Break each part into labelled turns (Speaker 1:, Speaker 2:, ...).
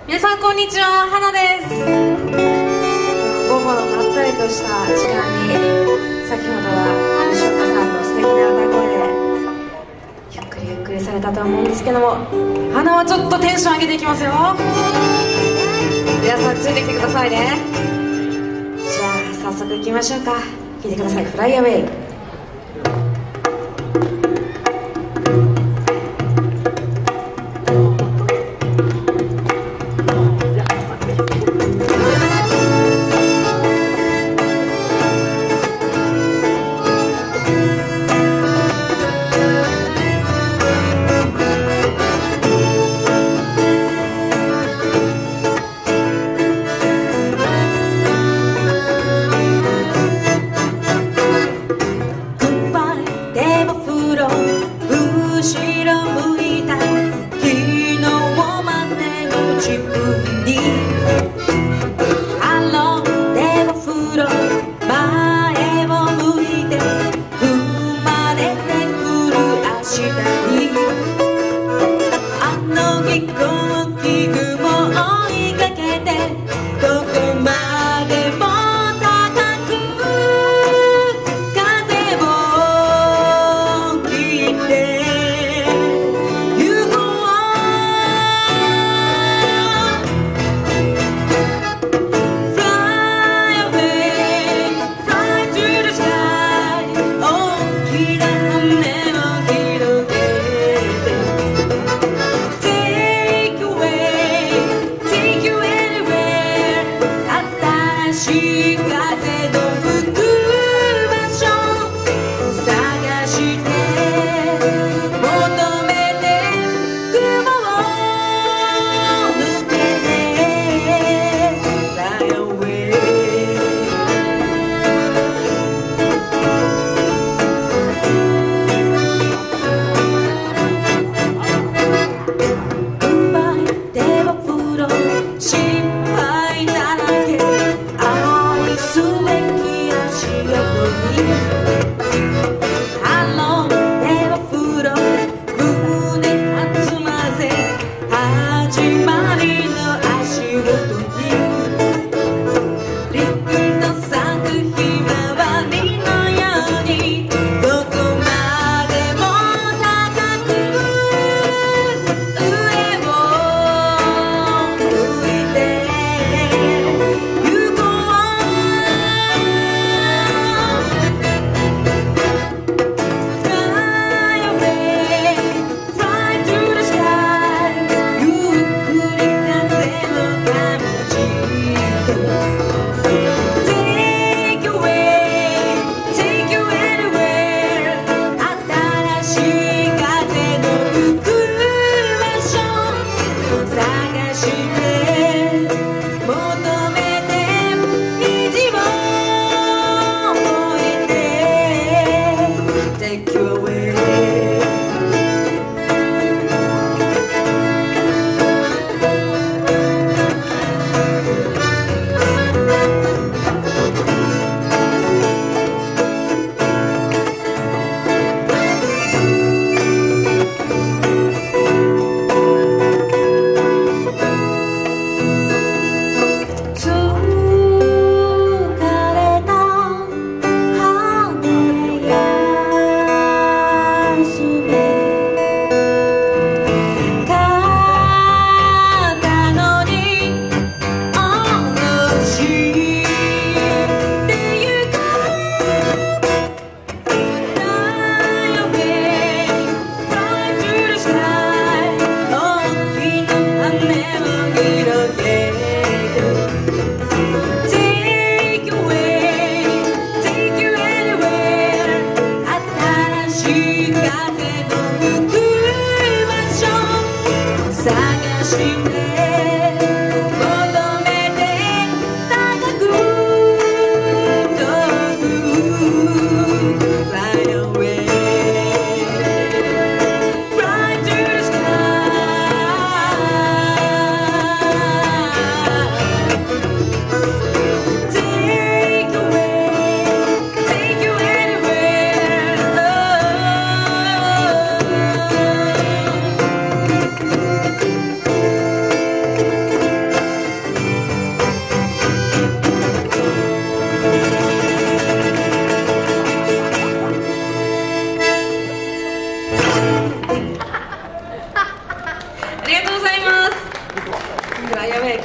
Speaker 1: 皆さんこんにちは、花です。午後のまったりとした時間に、先ほどは吉岡さんの素敵な歌声でゆっくりされたと思うんですけども、花はちょっとテンション上げていきますよ。皆さんついてきてくださいね。じゃあ早速いきましょうか。聴いてください、フライアウェイ。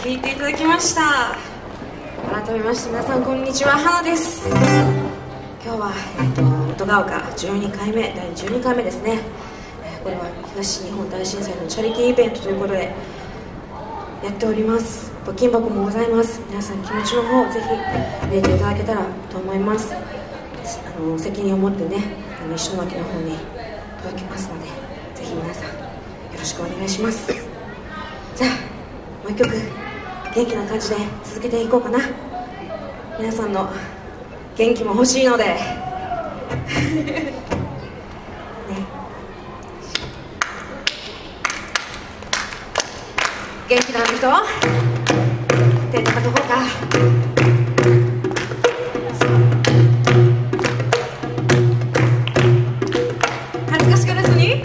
Speaker 1: 聴いていただきました。改めまして皆さんこんにちは、花です。今日は、音が丘12回目、第12回目ですね。これは東日本大震災のチャリティーイベントということでやっております。募金箱もございます。皆さん気持ちの方ぜひ入れていただけたらと思います。責任を持ってね、石巻の方に届きますので、ぜひ皆さんよろしくお願いします。じゃあもう一曲元気な感じで続けていこうかな。皆さんの元気も欲しいのでね、元気な人手叩こうか。恥ずかしがらずに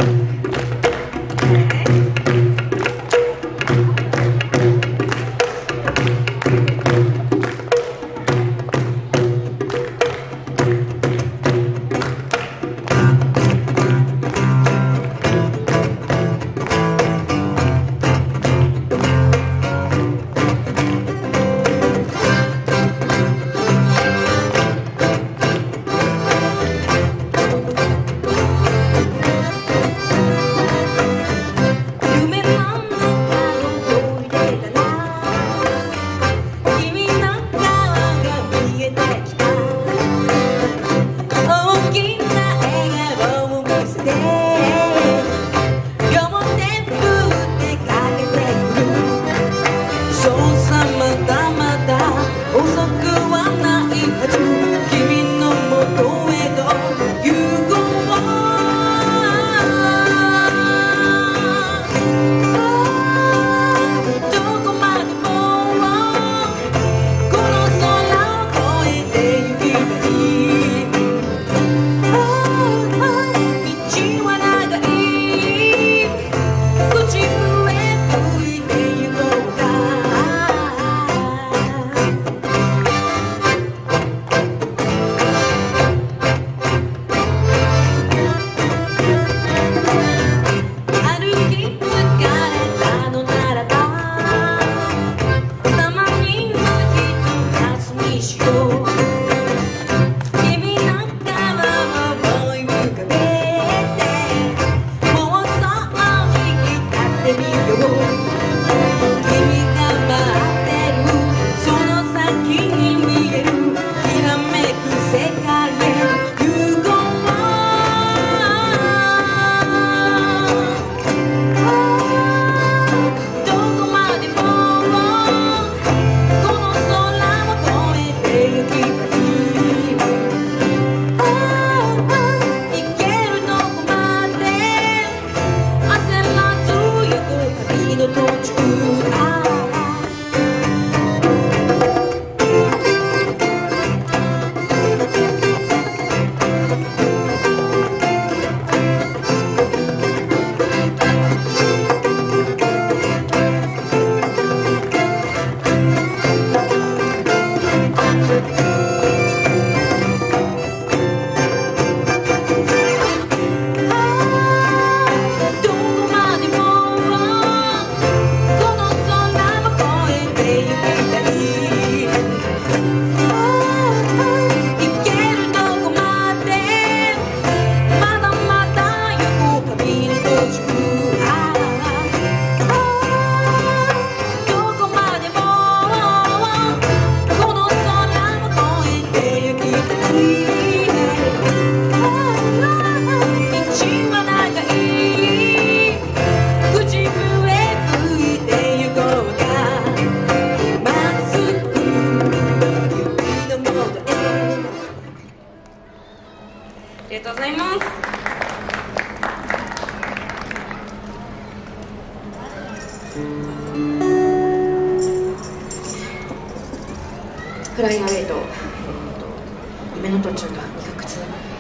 Speaker 1: フライアウェイと夢の途中と2曲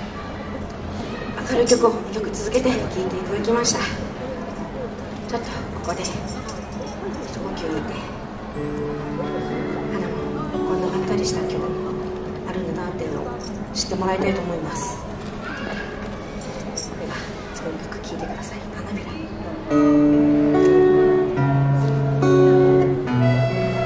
Speaker 1: 明るい曲を2曲続けて聴いていただきました。ちょっとここで一呼吸置いて、花もこんなまったりした曲もあるんだなっていうのを知ってもらいたいと思います。では次の曲聴いてください。花びら。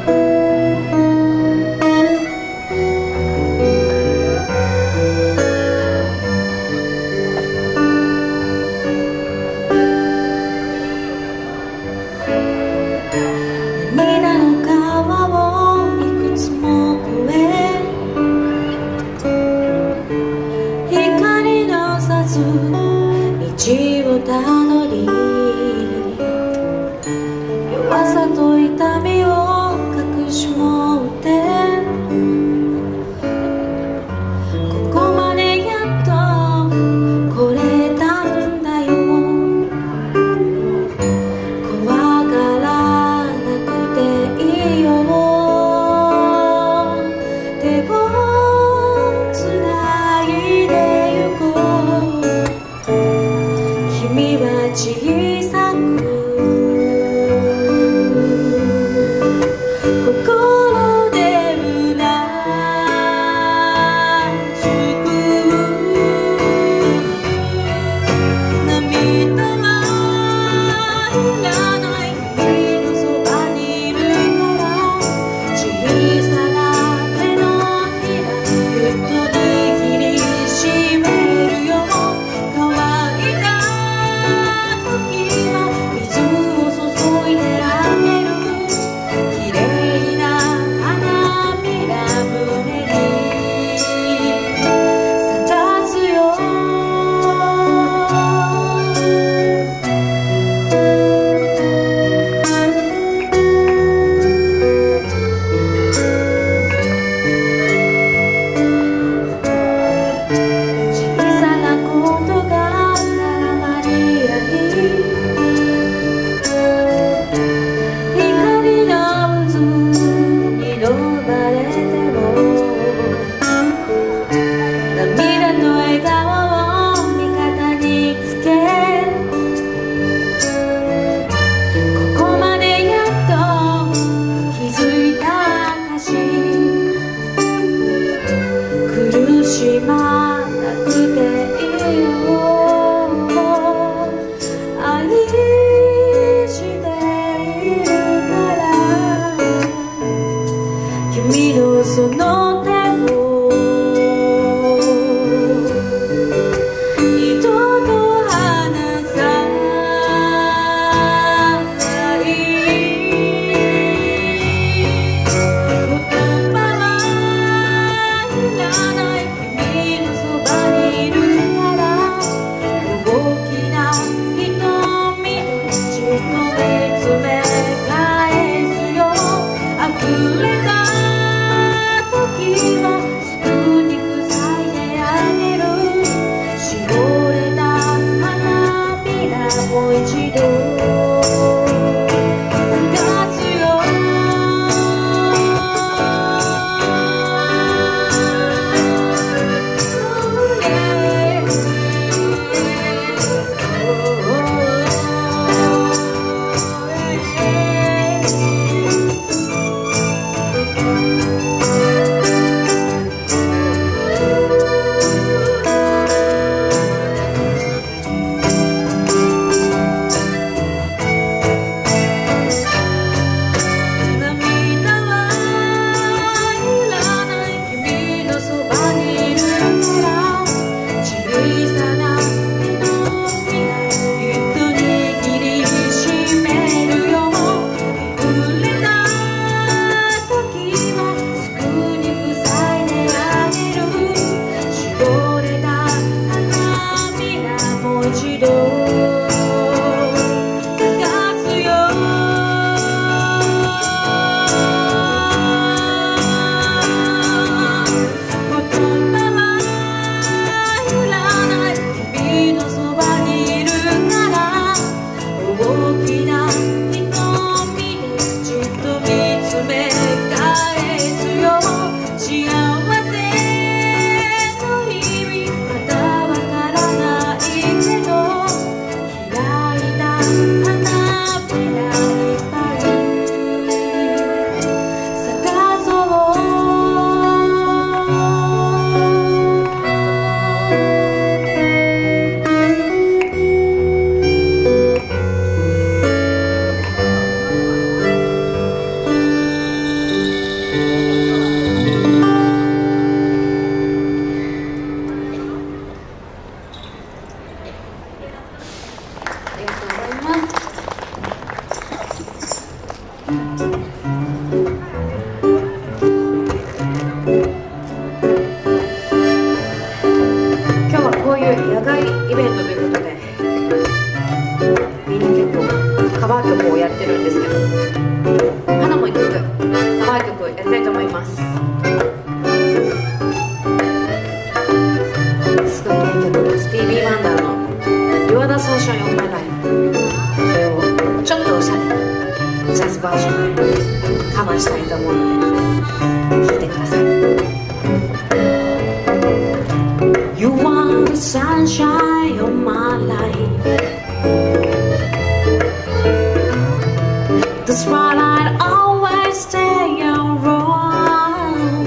Speaker 1: I'd always stay around.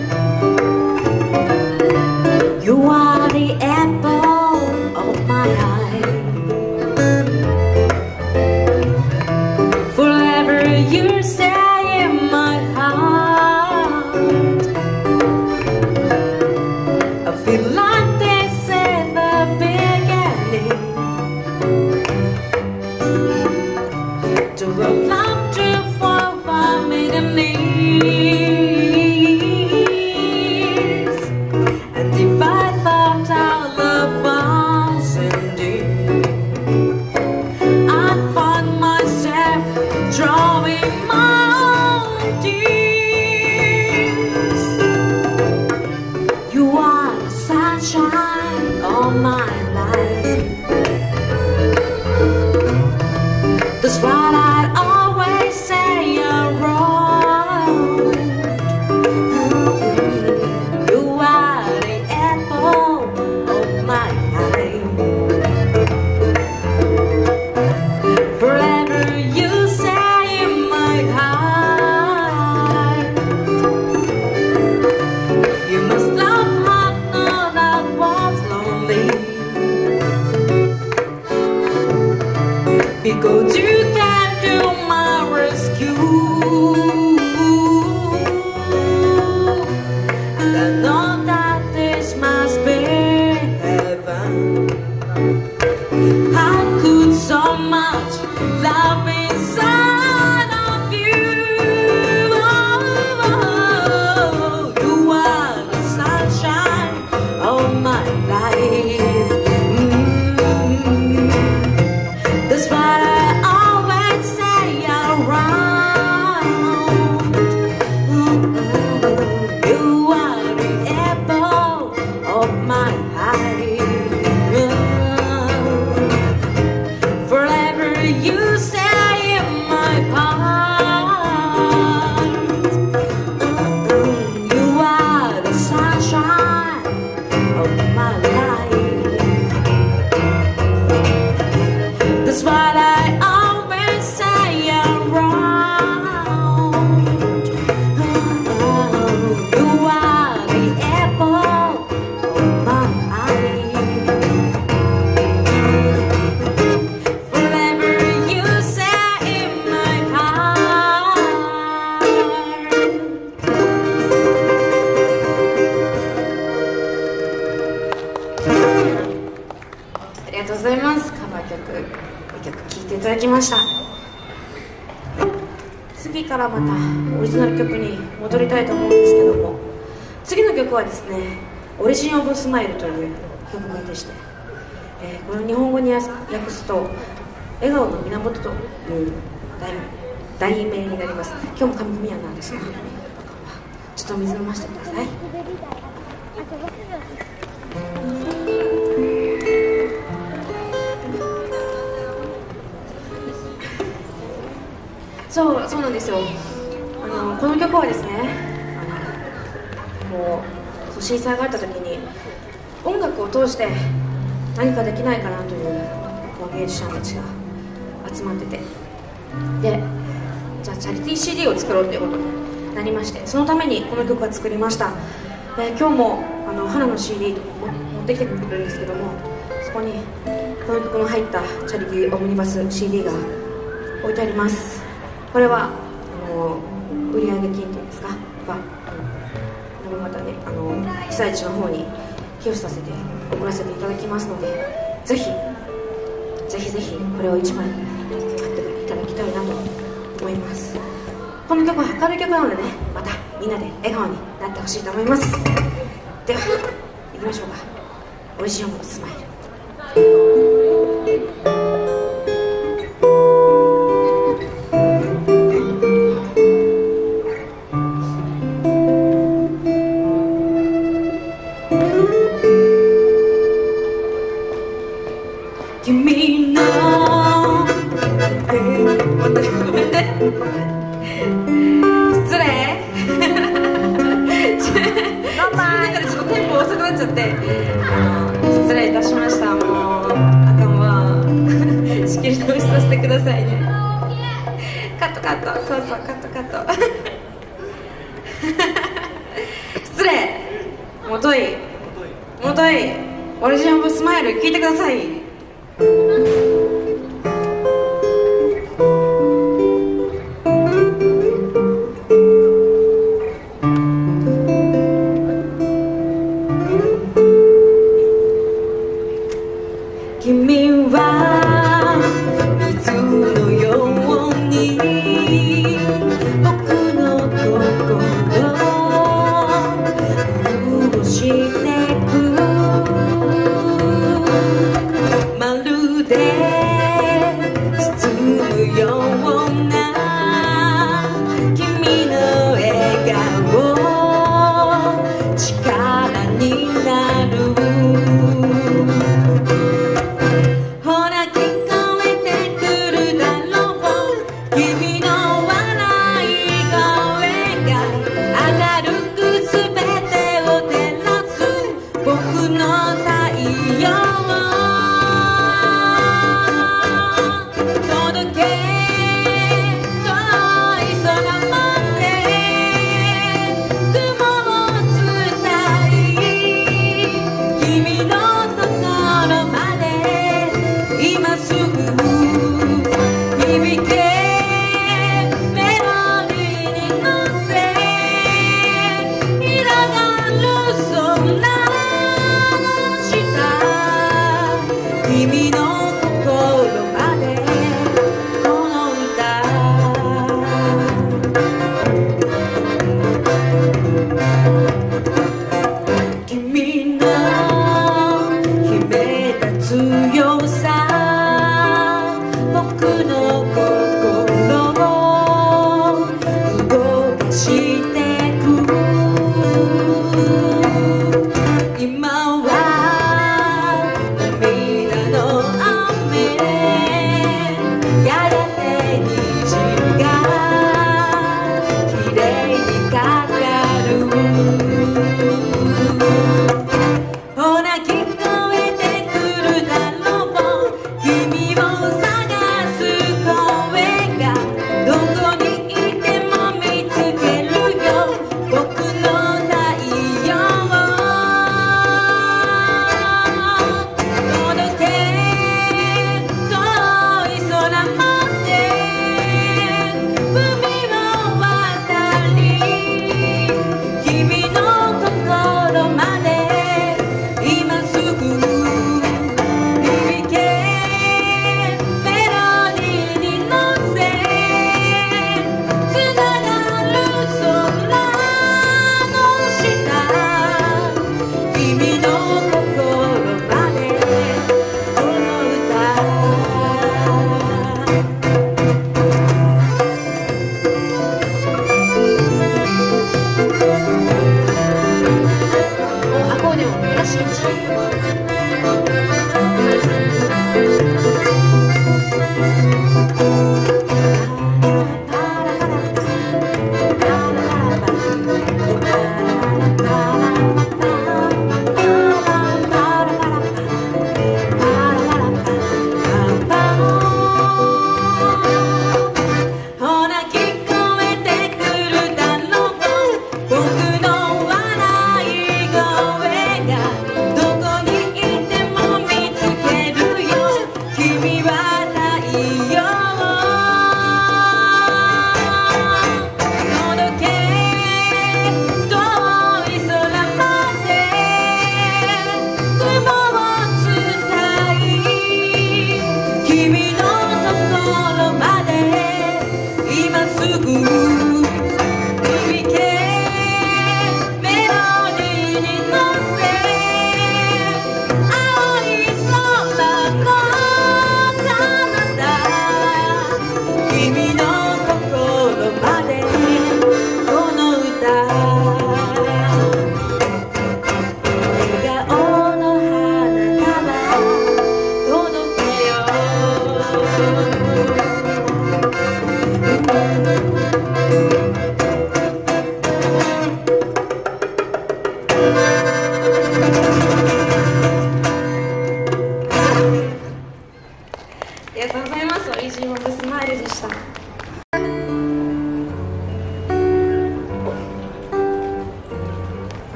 Speaker 1: You are the apple of my eye. Forever you stay in my heart. I feel like this is the beginning to a love to fulfill me the needs. And if I thought our love was ending, I'd find myself drawing my own tears. You are the sunshine of my life. That's what I'd always say around. You are the apple of my eye. Forever you stay in my heart. You must love hard, know that was lonely, because you came to my rescue. And I know that this must be heaven. I could so much love inside of you. You are the sunshine of my life. That's what I always say around. You are the apple of my eye. Forever you stay in my heart. You are the sunshine of my life. That's what I always say around. You are the apple of my eye. Forever you stay in my heart. ありがとうございます。カバー曲、一曲聴いていただきました。次からまたオリジナル曲に戻りたいと思うんですけども、次の曲はですね、オリジン・オブ・スマイルという曲名でして、これを日本語に訳すと笑顔の源という題名になります。今日も神宮なんですが、ちょっと水飲ませてください。そうなんですよ。この曲はですね、もう震災があった時に音楽を通して何かできないかなというミュージシャンたちが集まってて、でじゃあチャリティー CD を作ろうということになりまして、そのためにこの曲は作りました。今日も花の CD 持ってきてくれるんですけども、そこにこの曲の入ったチャリティーオムニバス CD が置いてあります。これは売上金というんですかがまたね被災地の方に寄付させて送らせていただきますので、ぜひこれを1枚買っていただきたいなと思います。この曲は明るい曲なのでね、またみんなで笑顔になってほしいと思います。では行きましょうか。オリジン・オブ・スマイル。君の失礼自分の中でちょっとテンポ遅くなっちゃって失礼いたしました。もうあかんわ仕切り直しさせてくださいね。 カットカット、そうそう、カットカット失礼、もといもとい、オリジナルスマイル聞いてください。君は水のように僕の心を潤してく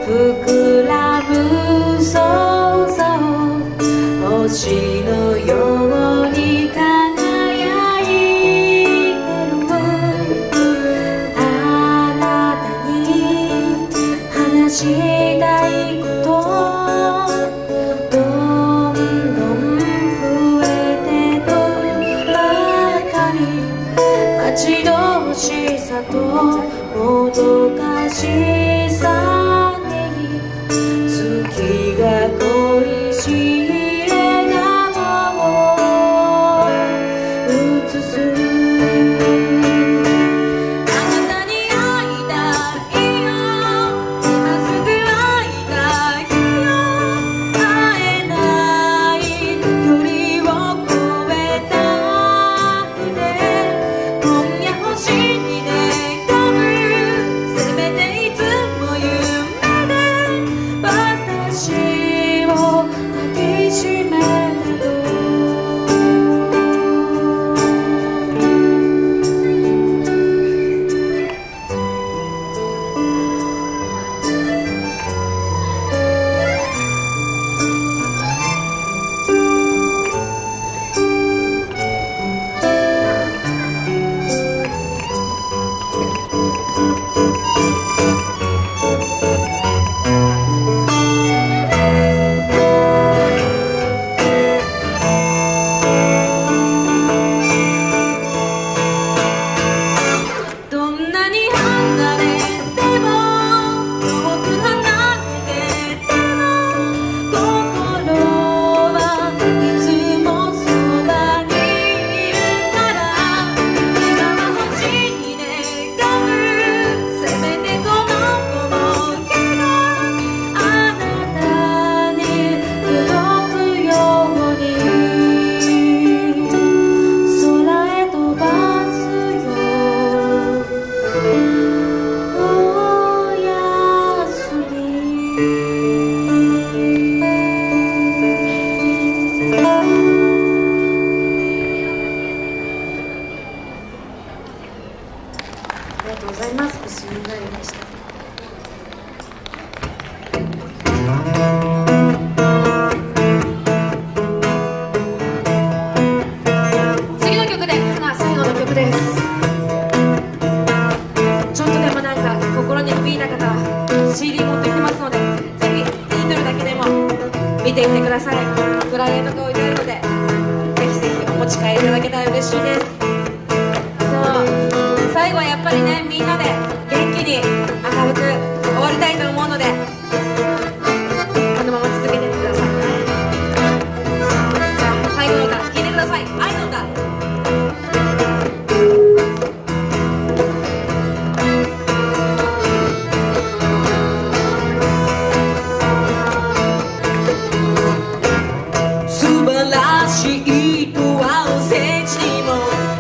Speaker 1: 膨らむ想像、星のように輝いてる。あなたに話したいこと、どんどん増えてくばかり。待ち遠しさともどかしさに月が恋しい笑顔を映す。あなたに会いたいよ、今すぐ会いたいよ。会えない距離を越えたくて、今夜星に願う、せめていつも夢で私を抱きしめてよ。どんなに離れても、遠く離れても、心はいつもそばにいるから。今は星に願う、せめてこの想いがあなたに届くように空へ飛ばすよ。おやすみ。ありがとうございます。星になりました。次の曲で、最後の曲です。ちょっとでもなんか心に響いた方は CD 持ってきてますので、ぜひタイトルだけでも見てみてください。フライヤーとか置いてあるので、ぜひぜひお持ち帰りいただけたら嬉しいです。そう、最後はやっぱりね、みんなで元気に明るく終わりたいと思うので、このまま続けてってください。じゃあ最後の歌聴いてください。愛の歌。素晴らしいとはおせちにも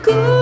Speaker 2: く